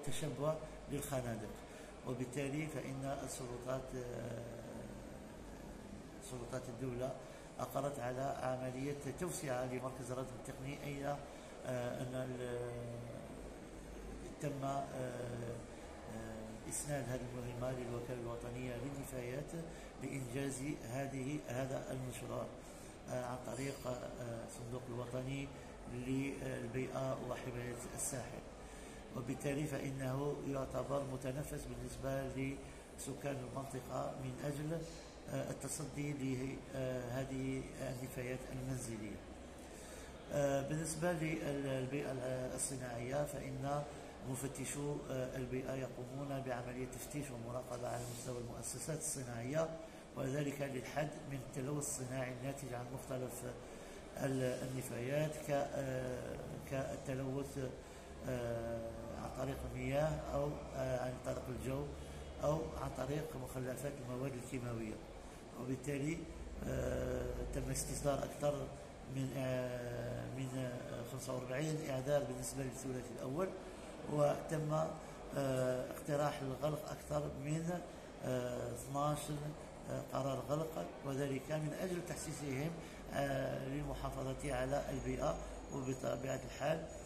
التشبع للخنادق. وبالتالي فإن سلطات الدولة أقرت على عملية توسعة لمركز الردم التقني، أي أن تم إسناد هذه المهمة للوكالة الوطنية للنفايات لإنجاز هذا المشروع عن طريق الصندوق الوطني للبيئة وحماية الساحل. وبالتالي فإنه يعتبر متنفس بالنسبة لسكان المنطقة من أجل التصدي لهذه النفايات المنزلية. بالنسبة للبيئة الصناعية، فإن مفتشو البيئة يقومون بعملية تفتيش ومراقبة على مستوى المؤسسات الصناعية، وذلك للحد من التلوث الصناعي الناتج عن مختلف النفايات كالتلوث عن طريق المياه أو عن طريق الجو أو عن طريق مخلفات المواد الكيماوية. وبالتالي تم استصدار أكثر من 45 إعذار بالنسبة للثلاثي الأول، وتم اقتراح الغلق أكثر من 12 قرار غلق، وذلك من أجل تحسيسهم للمحافظة على البيئة. وبطبيعة الحال